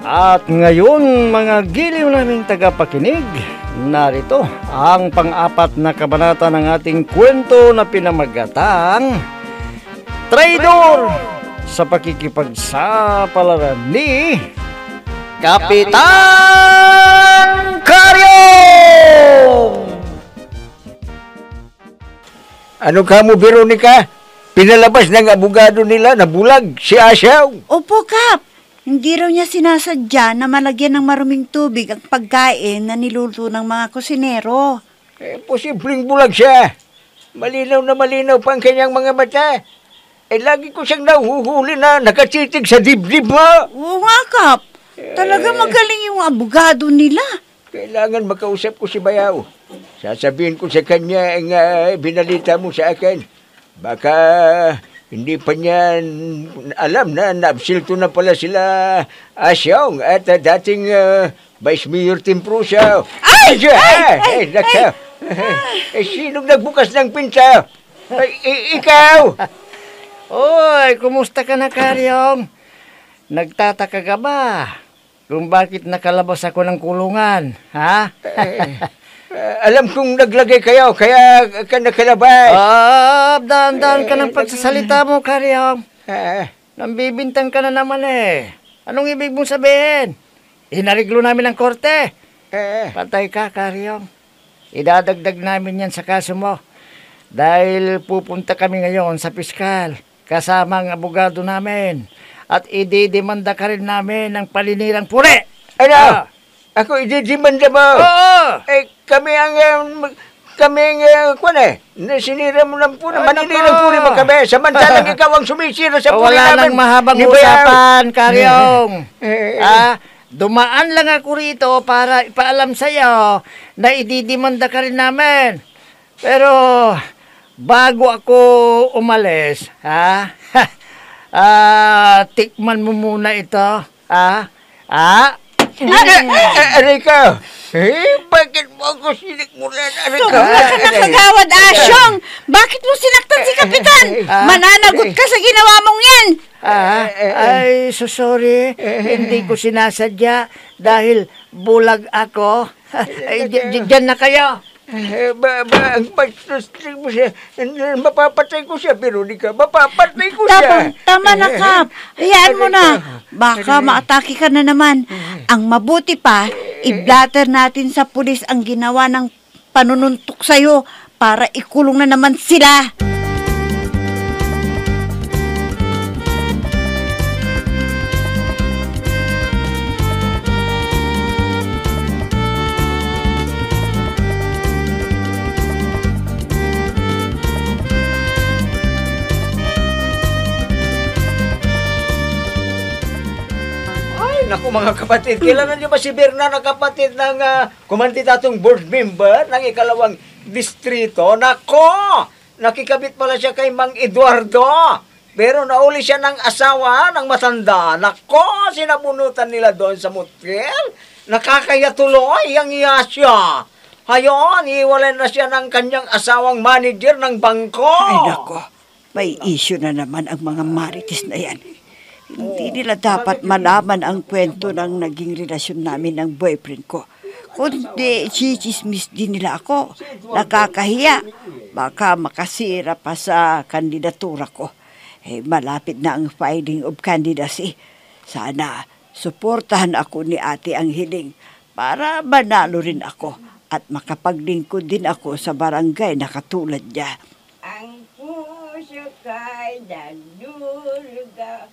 At ngayon, mga giliw naming tagapakinig, narito ang pang-apat na kabanata ng ating kwento na pinamagatang Traidor sa pakikipagsapalaran ni Kapitan Karyong! Ano ka mo, Veronica? Pinalabas ng abogado nila na bulag si Asyaw. Opo, Kap. Hindi raw niya sinasadya na malagyan ng maruming tubig ang pagkain na niluto ng mga kusinero. Posibleng bulag siya. Malinaw na malinaw pa ang kanyang mga mata. Lagi ko siyang nahuhuli na nakatsitig sa dibdib mo. Oo nga, Kap. Talaga magaling yung abogado nila. Kailangan makausap ko si Bayaw. Sasabihin ko sa kanya ang binalita mo sa akin. Baka hindi pa niya alam na naabsilto na pala sila Asyong at dating Vice Mayor Tim Prusa. Ay! Nakaw! Sinong nagbukas ng pinto? Ikaw! Oy, kumusta ka na, Karyong? Nagtataka ka ba kung bakit nakalabas ako ng kulungan, ha? Alam kong naglagay kayo, kaya ka nakalabas. Dahan-dahan ka ng pagsasalita mo, Karyong. Nambibintang ka na naman eh. Anong ibig mong sabihin? Inariglo namin ang korte. Patay ka, Karyong. Idadagdag namin yan sa kaso mo. Dahil pupunta kami ngayon sa piskal, kasama ang abogado namin. At ididemanda ka rin namin ng paninirang puri. Ano? Ako ididemanda mo? Oo! Kami ang sinira mo ng puri. Maninirang puri mo kami. Samantalang ikaw ang sumisira sa puri wala namin. Wala nang mahabang usapan, Karyong. Dumaan lang ako rito para ipaalam sa'yo na ididemanda ka rin namin. Pero bago ako umalis, tikman mo muna ito. Arika, bakit mo ako sinikmulan? Sobra ka na kagawad, Asyong! Bakit mo sinaktan si Kapitan? Mananagot ka sa ginawa mong yan! Sorry. Hindi ko sinasadya dahil bulag ako. Diyan na kayo. Ang pagsustig mo siya, mapapatay ko siya, Veronica, mapapatay ko siya. Tama na, Kap. Hayaan mo na. Baka maatake ka na naman. Ang mabuti pa, i-blatter natin sa pulis ang ginawa ng panununtok sa'yo para ikulong na naman sila. Naku mga kapatid, kailangan niyo ba si Berna na kapatid ng kumandidatong board member ng ikalawang distrito? Nako! Nakikabit pala siya kay Mang Eduardo. Pero nauli siya ng asawa ng matanda. Nako! Sinabunutan nila doon sa motel. Nakakaya tuloy ang iya siya. Hayon, iwalay na siya ng kanyang asawang manager ng bangko. Ay nako, may issue na naman ang mga marites na yan. Hindi nila dapat malaman ang kwento ng naging relasyon namin ng boyfriend ko. Kundi chichismis din nila ako. Nakakahiya. Baka makasira pa sa kandidatura ko. Malapit na ang filing of candidacy. Sana suportahan ako ni ate ang hiling para manalo rin ako at makapaglingkod din ako sa barangay na katulad niya. Ang puso kay nandulugaw.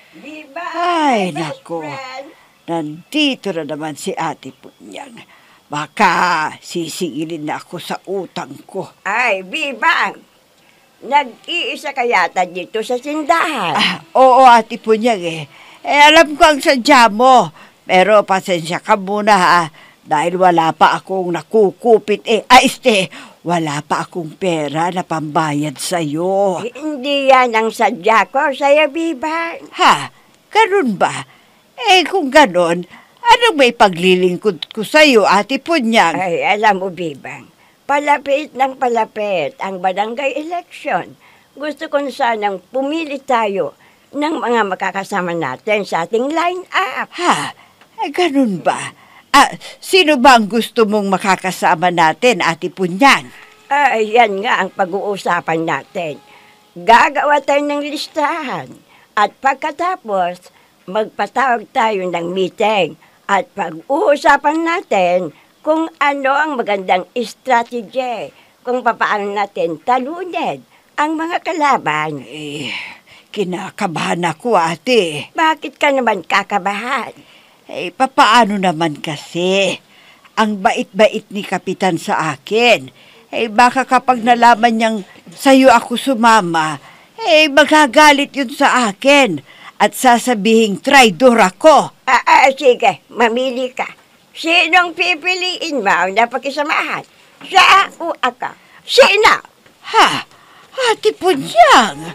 Ay, nako. Nandito na naman si ate Punyang. Baka sisingilin na ako sa utang ko. Ay, Bibang! Nag-iisa ka yata dito sa sindahan. Oo, ate Punyang alam ko ang sadya mo. Pero pasensya ka muna ha. Dahil wala pa akong nakukupit wala pa akong pera na pambayad sa'yo. Hindi yan ang sadya ko sa'yo, Bibang. Ha? Ganun ba? Kung ganun, anong may paglilingkod ko sa'yo, ate Punyang? Ay, alam mo, Bibang, palapit ng palapit ang barangay election. Gusto ko sanang pumili tayo ng mga makakasama natin sa ating line-up. Ha? Ganun ba? Sino ba ang gusto mong makakasama natin, Ate Punyang? Yan nga ang pag-uusapan natin. Gagawa tayo ng listahan. At pagkatapos, magpatawag tayo ng meeting. At pag-uusapan natin kung ano ang magandang strategy. Kung paano natin talunin ang mga kalaban. Kinakabahan ako, ate. Bakit ka naman kakabahan? Papaano naman kasi? Ang bait-bait ni Kapitan sa akin. Baka kapag nalaman niyang sa'yo ako sumama, magagalit yun sa akin. At sasabihing traidor ako. Sige, mamili ka. Sinong pipiliin mo na pakisamahan? Siya o ako? Sino? Ha? Ate Punyang!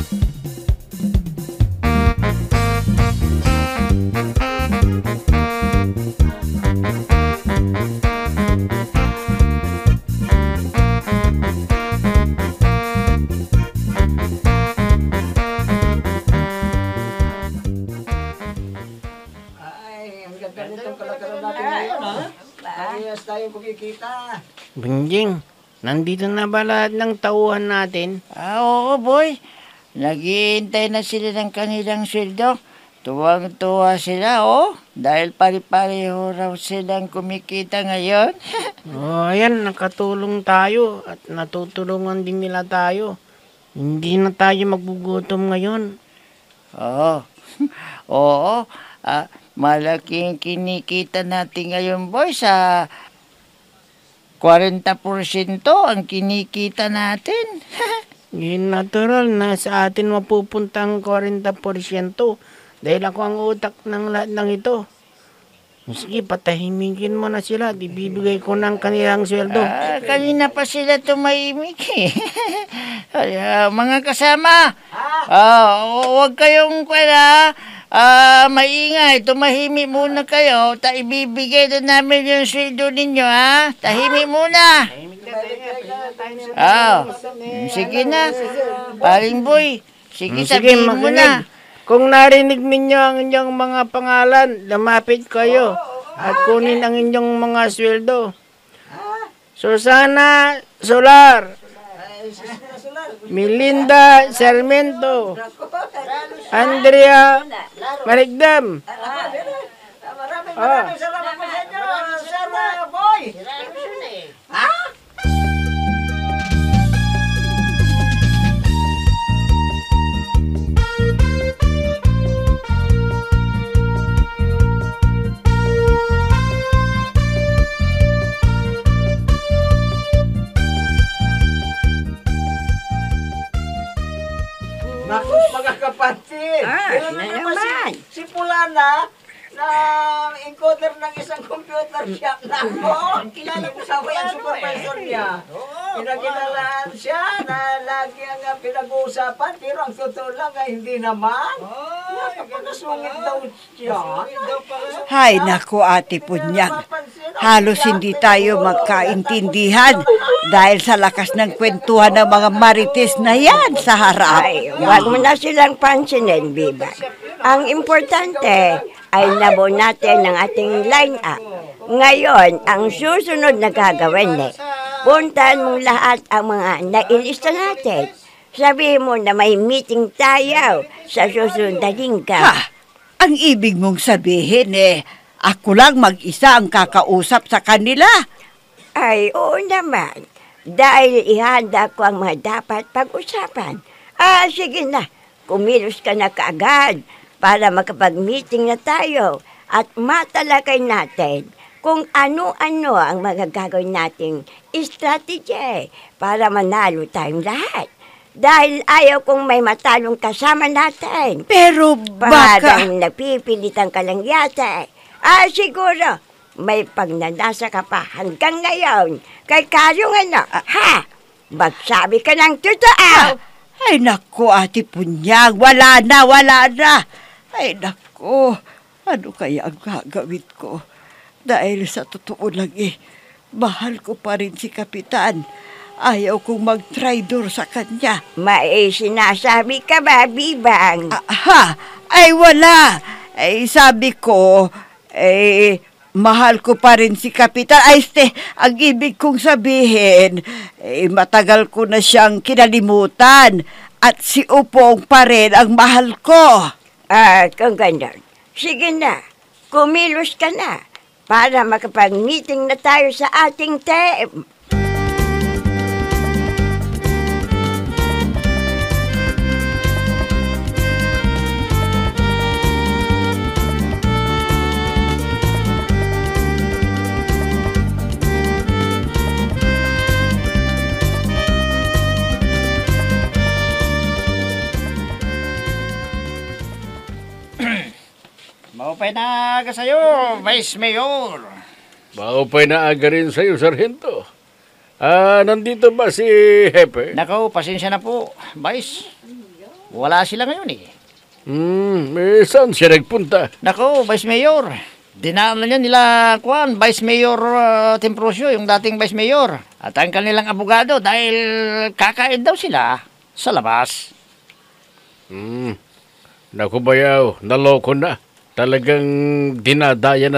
Parehas tayong kumikita. Bunjing, nandito na ba lahat ng tauhan natin? Oo, boy. Naghihintay na sila ng kanilang sweldo. Tuwang-tuwa sila, dahil pari-pareho raw silang kumikita ngayon. Ayan, nakatulong tayo at natutulungan din nila tayo. Hindi na tayo magbugutom ngayon. Oo. Malaking kinikita natin ngayon, boy, sa 40% ang kinikita natin. Yun natural na sa atin mapupunta ang 40% dahil ako ang utak ng lahat ng ito. Sige, patahimikin mo na sila. Ibibigay ko ng kanilang sweldo. Kanina pa sila tumahimik eh. Mga kasama, huwag kayong maingay, tumahimik muna kayo. Ibibigay na namin yung sweldo ninyo, ha? Tahimik muna. Sige na, paring boy. Sige, sabihin mo na. Kung narinig ninyo ang inyong mga pangalan, lumapit kayo at kunin ang inyong mga sweldo. Susana Solar, Melinda Sarmiento, Andrea Marigdam. Maraming salamat po sa inyo, Sir Boy. Naku, mga kapatid. Kailan na naman naman. si Pulana na encoder ng isang computer shop. Nako, kilala ko sa ang supervisor niya. Pinagkilalaan siya na lagi ang pinag-uusapan, pero ang totoo lang ay hindi naman. Nakapagkasungit daw siya. Hay nako, Ate Punyang. Halos hindi tayo magkaintindihan dahil sa lakas ng kwentuhan ng mga marites na yan sa harap. Huwag mo na silang pansinin, Biba. Ang importante ay nabuo natin ang ating line-up. Ngayon, ang susunod na gagawin puntahan mong lahat ang mga nailista natin. Sabihin mo na may meeting tayo sa susunod na linggo. Ang ibig mong sabihin ako lang mag-isa ang kakausap sa kanila. Ay, oo naman. Dahil ihanda ko ang mga dapat pag-usapan. Sige na. Kumilos ka na kaagad para makapag-meeting na tayo at matalakay natin kung ano-ano ang mga gagawin nating strategy para manalo tayong lahat. Dahil ayaw kong may matalong kasama natin. Pero baka... Parang napipilitan ka lang yata. Siguro, may pagnanasa ka pa hanggang ngayon. Kay Karong magsabi ka ng totoo. Ay naku, Ate Punyang, wala na. Ay naku, ano kaya ang gagawin ko? Dahil sa totoo lang mahal ko pa rin si Kapitan. Ayaw kong mag-traidor sa kanya. May sinasabi ka ba, Bibang? Ay wala. Sabi ko, Mahal ko pa rin si Kapitan. Ang ibig kong sabihin, matagal ko na siyang kinalimutan at si Upong pa rin ang mahal ko. Kung ganyan, sige na, kumilos ka na para makapag-meeting na tayo sa ating team. Maupay na aga sa'yo, Vice Mayor. Maupay na aga rin sa'yo, Sargento. Nandito ba si Hepe? Nako, pasensya na po, Vice. Wala sila ngayon eh. Saan siya nagpunta? Nako, Vice Mayor. Dinaanan niya nila, Vice Mayor Temprosio, yung dating Vice Mayor. At ang kanilang abogado dahil kakain daw sila sa labas. Naku bayaw, naloko na. Talagang dinadaya na